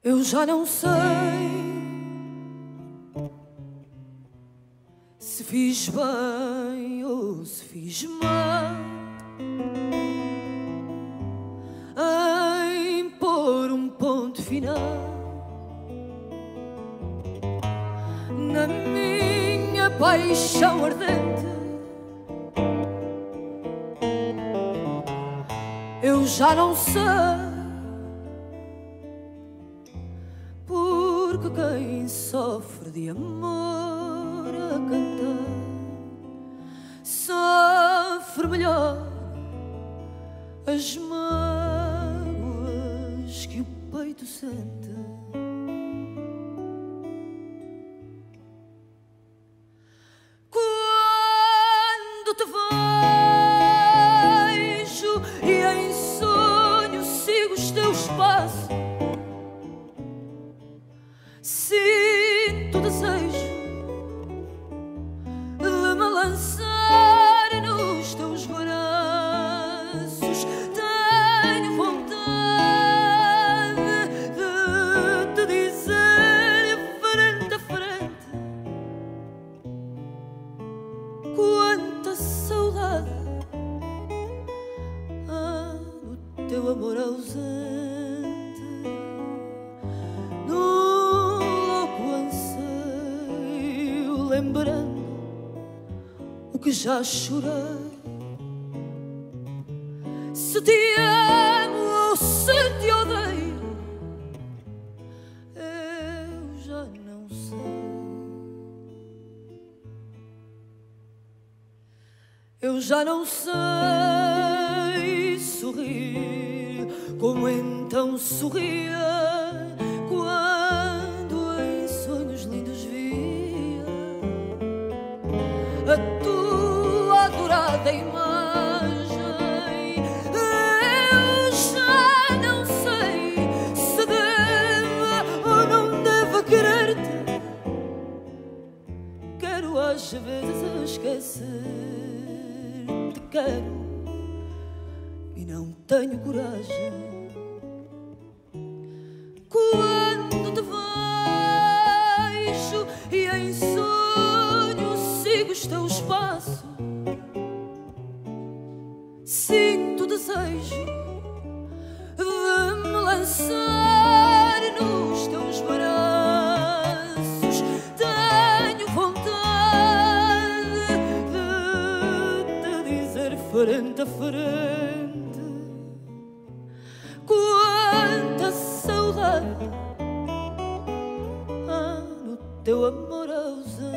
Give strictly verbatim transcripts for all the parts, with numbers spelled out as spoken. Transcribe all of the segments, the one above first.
Eu já não sei se fiz bem ou se fiz mal em pôr um ponto final na minha paixão ardente. Eu já não sei, porque quem sofre de amor a cantar sofre melhor as mágoas que o peito sente. Quando te vejo e em sonho sigo os teus passos, sinto desejo de me lançar nos teus braços. Tenho vontade de te dizer frente a frente quanta saudade há no teu amor ausente. Lembrando o que já chorei, se te amo ou se te odeio, eu já não sei. Eu já não sei sorrir como então sorria quando em sonhos lindos via a tua adorada imagem. Eu já não sei se deva ou não devo querer-te. Quero às vezes esquecer-te, quero e não tenho coragem. Quando te vejo e em sonho sigo os teus passos, sinto desejo de me lançar nos teus braços. Tenho vontade de te dizer frente a frente quanta saudade há no teu amor ausente.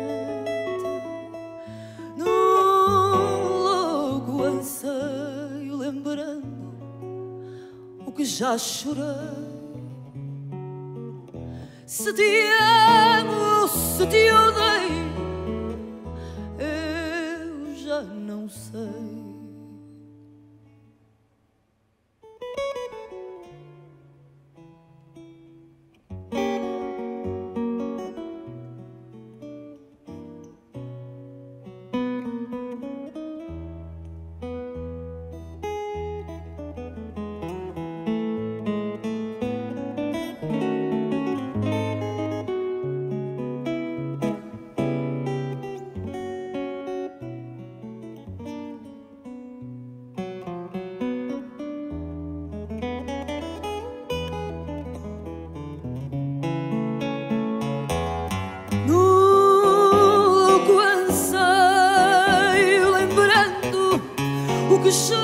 Anseio, lembrando o que já chorei, se te amo ou se te odeio, eu já não sei. O que já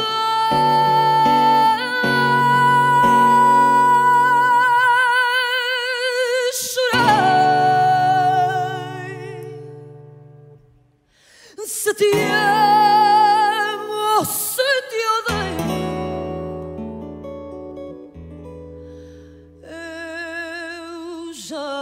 chorei, se te amo ou se te odeio, eu já